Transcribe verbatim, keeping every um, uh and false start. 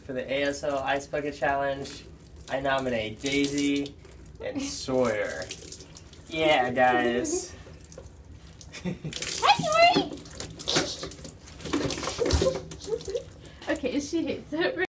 for the A S L Ice Bucket Challenge, I nominate Daisy and Sawyer. Yeah, guys. Hi, Tori! Okay, she hates it.